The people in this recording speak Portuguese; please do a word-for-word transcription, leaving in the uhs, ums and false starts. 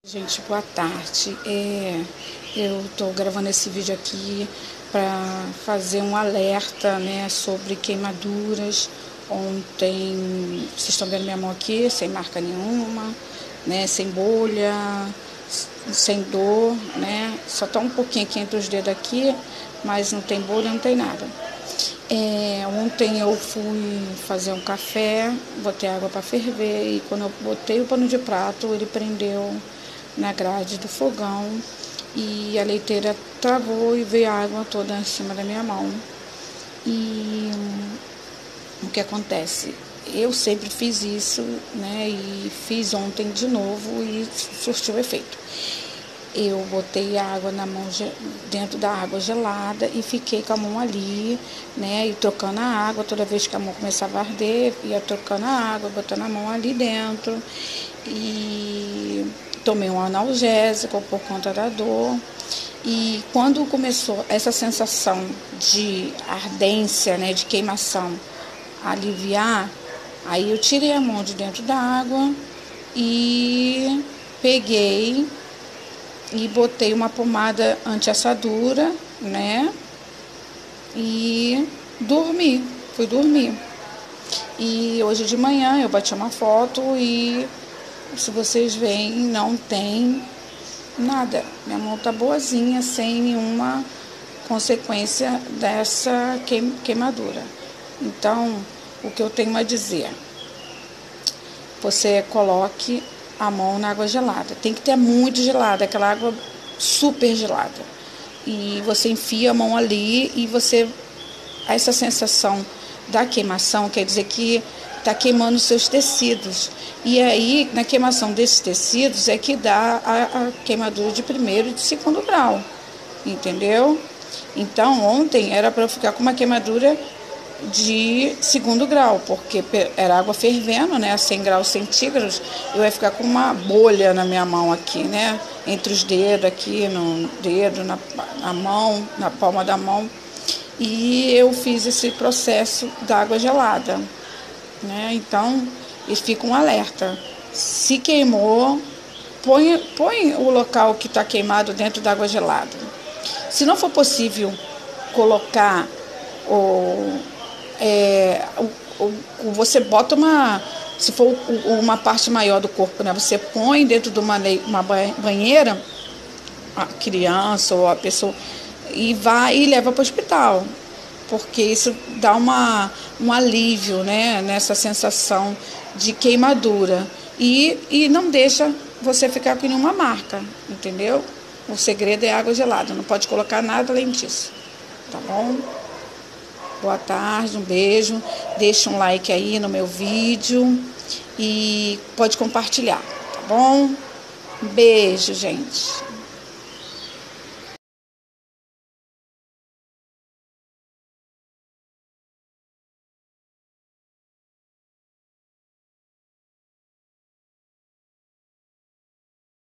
Gente, boa tarde. É, eu estou gravando esse vídeo aqui para fazer um alerta, né, sobre queimaduras. Ontem, vocês estão vendo minha mão aqui, sem marca nenhuma, né, sem bolha, sem dor, né, só está um pouquinho aqui entre os dedos aqui, mas não tem bolha, não tem nada. É, ontem eu fui fazer um café, botei água para ferver e quando eu botei o pano de prato, ele prendeu na grade do fogão e a leiteira travou e veio a água toda em cima da minha mão. E o que acontece? Eu sempre fiz isso, né? E fiz ontem de novo e surtiu efeito. Eu botei a água na mão, dentro da água gelada e fiquei com a mão ali, né? E trocando a água, toda vez que a mão começava a arder, ia trocando a água, botando a mão ali dentro. E tomei um analgésico por conta da dor. E quando começou essa sensação de ardência, né, de queimação, aliviar, aí eu tirei a mão de dentro da água e peguei e botei uma pomada anti-assadura, né, e dormi, fui dormir. E hoje de manhã eu bati uma foto e, se vocês veem, não tem nada. Minha mão tá boazinha, sem nenhuma consequência dessa queimadura. Então, o que eu tenho a dizer? Você coloque a mão na água gelada. Tem que ter muito gelada, aquela água super gelada. E você enfia a mão ali e você... Essa sensação da queimação quer dizer que está queimando seus tecidos. E aí, na queimação desses tecidos, é que dá a, a queimadura de primeiro e de segundo grau. Entendeu? Então, ontem era para eu ficar com uma queimadura de segundo grau, porque era água fervendo, né, a cem graus centígrados, eu ia ficar com uma bolha na minha mão aqui, né, entre os dedos aqui, no dedo, na, na mão, na palma da mão, e eu fiz esse processo da água gelada, né, então, eles ficam um alerta, se queimou, põe, põe o local que está queimado dentro da água gelada. Se não for possível colocar o É, o, o, você bota uma, se for uma parte maior do corpo, né, você põe dentro de uma, uma banheira a criança ou a pessoa e vai e leva para o hospital, porque isso dá uma, um alívio, né, nessa sensação de queimadura e, e não deixa você ficar com nenhuma marca, entendeu? O segredo é água gelada, não pode colocar nada além disso, tá bom? Boa tarde, um beijo, deixa um like aí no meu vídeo e pode compartilhar, tá bom? Um beijo, gente.